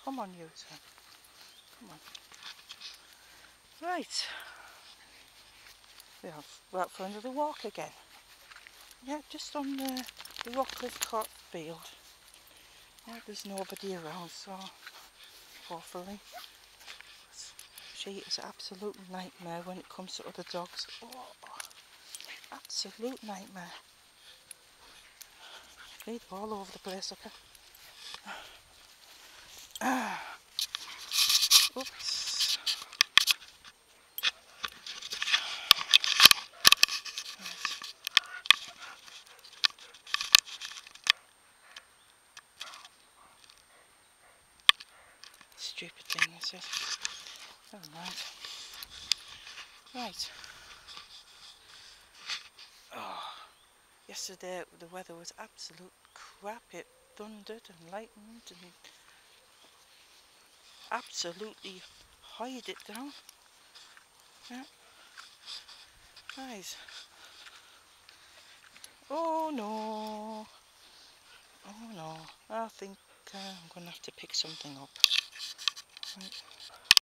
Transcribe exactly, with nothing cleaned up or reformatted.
Come on, you two. Come on. Right. Yeah, we're out for another walk again. Yeah, just on the, the Rockcliffe Court field. Yeah, there's nobody around, so hopefully. She is an absolute nightmare when it comes to other dogs. Oh, absolute nightmare. Feed all over the place, okay? Ah. Oops. Right. Stupid thing, is it? Never mind. Right. Oh, yesterday the weather was absolute crap. It thundered and lightened and absolutely hied it down. Yeah. Guys. Oh no. Oh no. I think uh, I'm going to have to pick something up. Right.